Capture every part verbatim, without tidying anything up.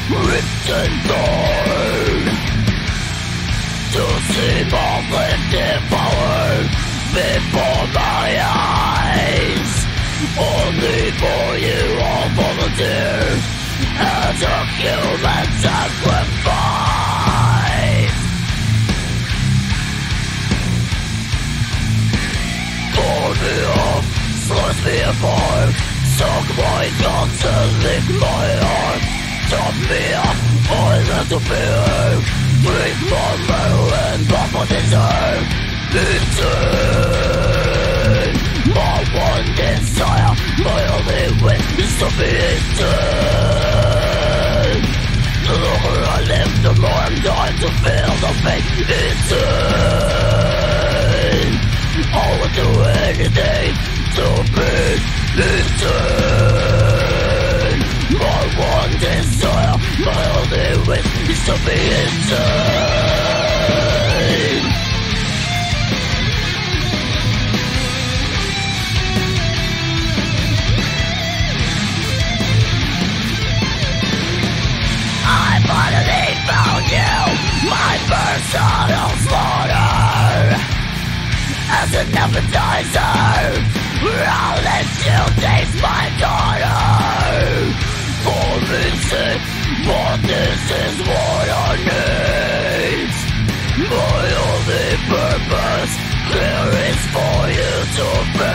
ripped and torn, to see my lifted power before my eyes. Only for you all volunteer as a human sacrifice. Pull me off, slice me apart, suck my guts and lick my heart. Chop me up, I left to fear, breathe my marrow and pop my desire. Return, my one desire, my only wish is to be eternal. The longer I live, the more I'm dying to feel the pain. Eternal, I would do anything to be eternal. My one desire, my only wish is to be eternal. Finally found you, my personal slaughter. As an appetizer, I'll let you taste my daughter. For reason, but this is what I need. My only purpose here is for you to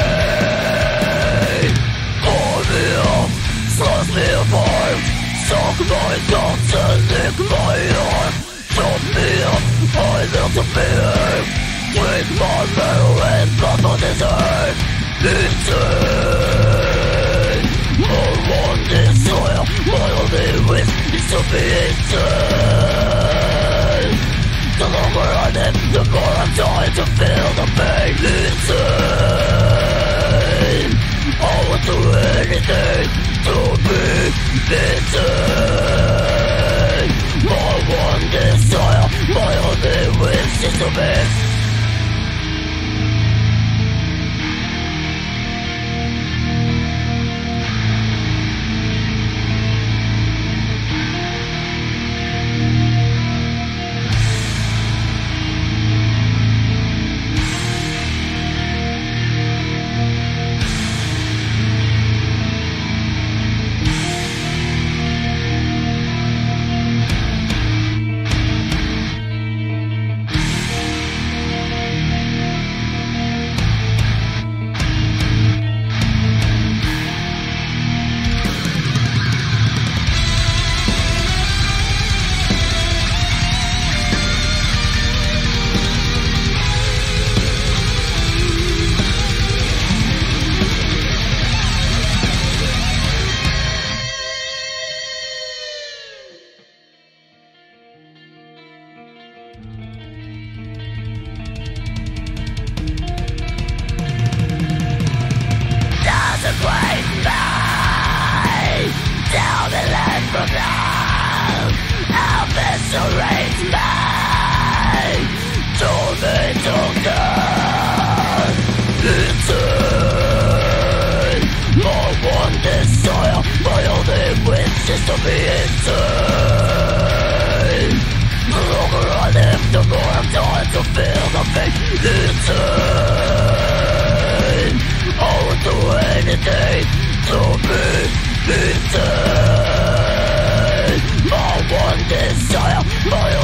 be. Pull me up, slice me apart, suck my guts and lick my heart. Chop me up, I live to fear, with my marrow and blood on this earth. Eternal, my one desire, my only wish is to be eternal. The longer I live, the more I'm dying to feel the pain. Eternal, I would do anything to be eternal. My one desire, my only wish is to be. My one desire, my